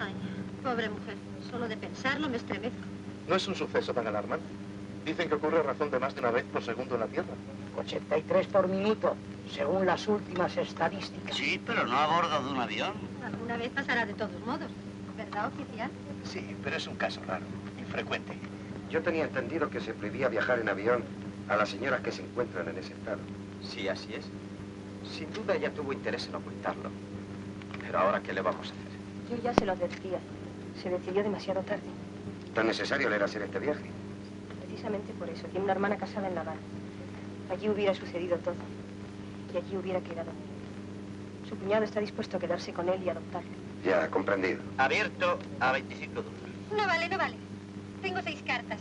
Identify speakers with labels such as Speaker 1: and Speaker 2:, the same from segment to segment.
Speaker 1: Ay, pobre mujer. Solo de pensarlo me estremezco.
Speaker 2: No es un suceso tan alarmante. Dicen que ocurre a razón de más de una vez por segundo en la Tierra.
Speaker 3: 83 por minuto, según las últimas estadísticas.
Speaker 4: Sí, pero no a bordo de un avión.
Speaker 1: Alguna vez pasará de todos modos. ¿Verdad, oficial?
Speaker 2: Sí, pero es un caso raro, infrecuente.
Speaker 5: Yo tenía entendido que se prohibía viajar en avión a las señoras que se encuentran en ese estado.
Speaker 6: Sí, así es. Sin duda ella tuvo interés en ocultarlo. Pero ahora, ¿qué le vamos a hacer?
Speaker 7: Yo ya se lo advertía. Se decidió demasiado tarde.
Speaker 5: ¿Tan necesario le era hacer este viaje?
Speaker 7: Precisamente por eso. Tiene una hermana casada en La Habana. Allí hubiera sucedido todo. Y allí hubiera quedado niño. Su cuñado está dispuesto a quedarse con él y adoptarle.
Speaker 5: Ya, comprendido.
Speaker 4: Abierto a 25 dólares.
Speaker 1: No vale, no vale. Tengo 6 cartas.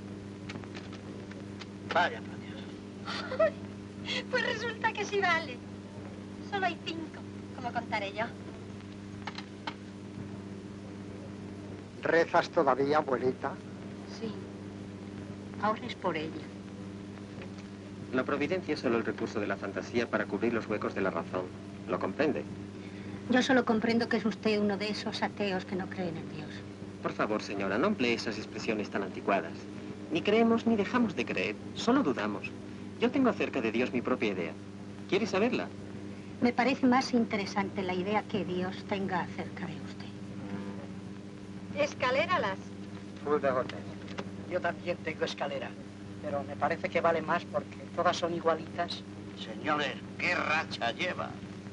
Speaker 4: Vaya, por Dios.
Speaker 1: Pues resulta que sí vale. Solo hay 5. ¿Cómo contaré yo?
Speaker 3: ¿Rezas todavía, abuelita?
Speaker 8: Sí. Ahora es por ella.
Speaker 6: La providencia es solo el recurso de la fantasía para cubrir los huecos de la razón. ¿Lo comprende?
Speaker 8: Yo solo comprendo que es usted uno de esos ateos que no creen en Dios.
Speaker 6: Por favor, señora, no emplee esas expresiones tan anticuadas. Ni creemos ni dejamos de creer, solo dudamos. Yo tengo acerca de Dios mi propia idea. ¿Quiere saberla?
Speaker 8: Me parece más interesante la idea que Dios tenga acerca de usted.
Speaker 1: Escaléralas.
Speaker 3: Full de hotel. Yo también tengo escalera, pero me parece que vale más porque todas son igualitas.
Speaker 4: Señores, ¿qué racha lleva?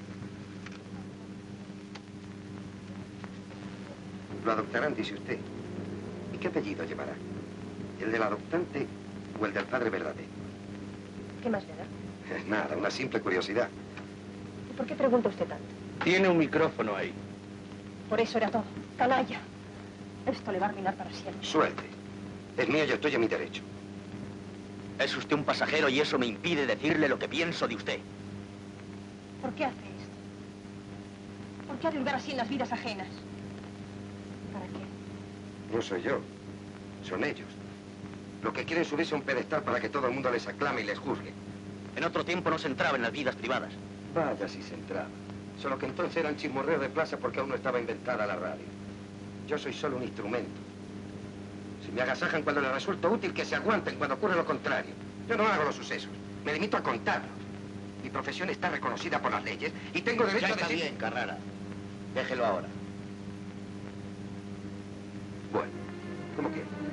Speaker 5: Lo adoptarán, dice usted. ¿Y qué apellido llevará? ¿El del adoptante o el del padre verdadero?
Speaker 7: ¿Qué más le da?
Speaker 5: Nada, una simple curiosidad.
Speaker 7: ¿Y por qué pregunta usted tanto?
Speaker 4: Tiene un micrófono ahí.
Speaker 7: Por eso era todo. Canalla. Esto le va a arruinar para siempre.
Speaker 5: Suerte. Es mío, yo estoy en mi derecho.
Speaker 4: Es usted un pasajero y eso me impide decirle lo que pienso de usted.
Speaker 7: ¿Por qué hace esto? ¿Por qué arriesgar así en las vidas ajenas? ¿Para qué?
Speaker 5: No soy yo. Son ellos. Lo que quieren subirse a un pedestal para que todo el mundo les aclame y les juzgue.
Speaker 4: En otro tiempo no se entraba en las vidas privadas.
Speaker 5: Vaya si se entraba. Solo que entonces eran chismorreos de plaza porque aún no estaba inventada la radio. Yo soy solo un instrumento. Si me agasajan cuando les resulta útil, que se aguanten cuando ocurre lo contrario. Yo no hago los sucesos. Me limito a contarlos. Mi profesión está reconocida por las leyes y tengo derecho
Speaker 4: Ya
Speaker 5: a
Speaker 4: está
Speaker 5: decir...
Speaker 4: bien, Carrara. Déjelo ahora.
Speaker 5: Bueno, ¿cómo quiere?